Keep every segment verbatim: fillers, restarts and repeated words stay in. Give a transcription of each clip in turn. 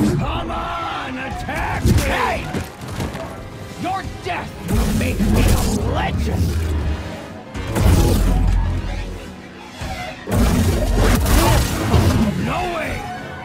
Come on, attack me! Hey! Your death will make me a legend! No way!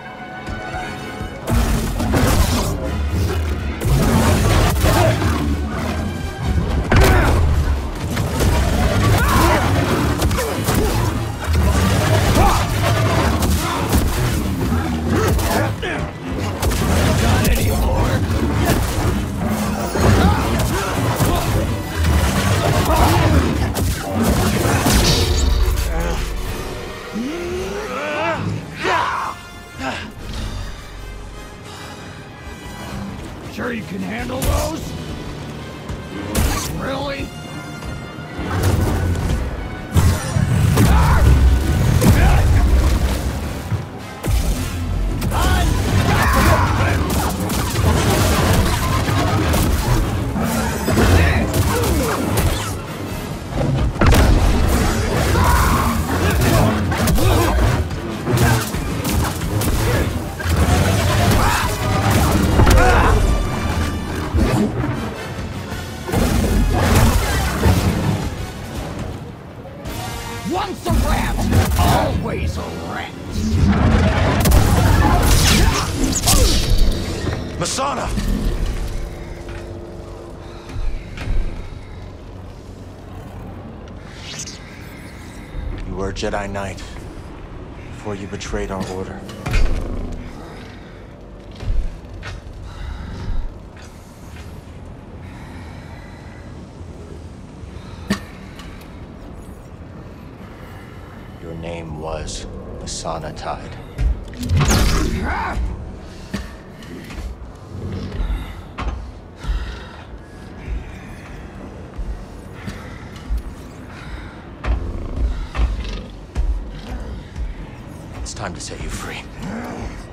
Got any more? Sure you can handle those? Really? Once a rat, always a rat. Masana! You were a Jedi Knight before you betrayed our order. Your name was Masana Tide. It's time to set you free.